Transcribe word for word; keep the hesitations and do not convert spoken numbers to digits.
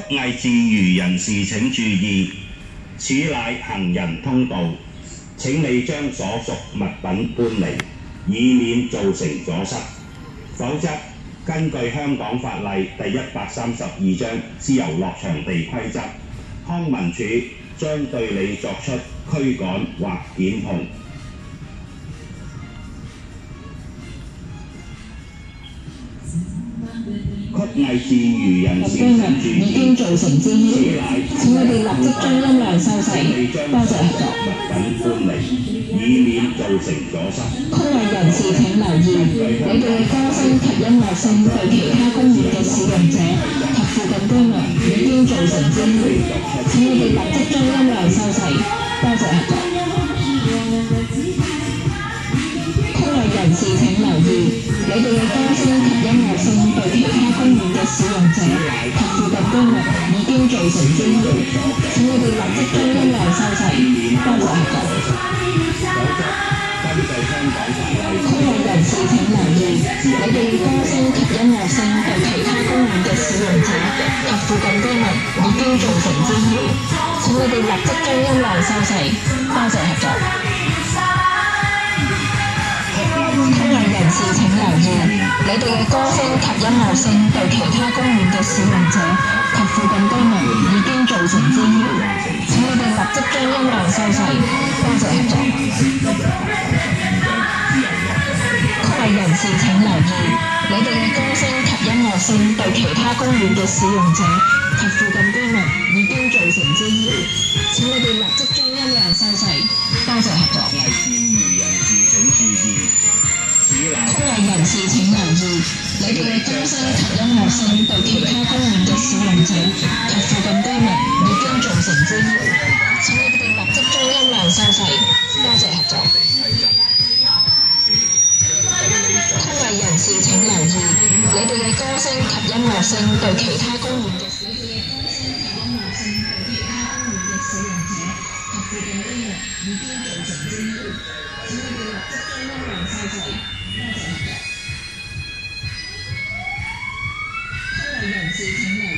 曲藝自娛人士請注意，此乃行人通道，請你將所屬物品搬離，以免造成阻塞。否則，根據香港法例第一百三十二章自由落場地規則，康文署將對你作出驅趕或檢控。曲藝自娛人士請注意， 已經造成滋擾，請你哋立即將音量收細，多謝合作。 物品搬離，以免造成阻塞。 區內人士請留意，你哋嘅歌聲及音樂聲對其他公園嘅使用者及附近居民已經造成滋擾，請你哋立即將音量收細，多謝合作。區內人士請留意，你哋嘅歌聲及音樂聲對其他公園嘅使用者及附近居民已經造成滋擾，請你哋立即將音量收細，多謝合作。區內人士請留意，你哋嘅歌聲及音樂聲對其他公園嘅使用者及附近居民已經造成滋擾，請你哋立即將音量收細，多謝合作。區內人士請留意，你哋嘅歌聲及音樂聲對其他公園嘅使用者及附近居民已經造成滋擾，請你哋立即將音量收細，多謝合作。區內人士請留意，你哋嘅歌聲及音樂聲對其他公園嘅使用者及附近居民已經造成滋擾，請你哋立即將音量收細，多謝合作。區內人士請留意，你哋嘅歌聲及音樂聲對其他公園嘅使用者及附近居民已經造成滋擾，請你哋立即將音量收細，多謝合作。區內人士請留意，你哋嘅歌聲及音樂聲對其他公園嘅使用者及附近居民已經造成滋擾，請你哋立即將音量收細，多謝合作。區內人士請留意。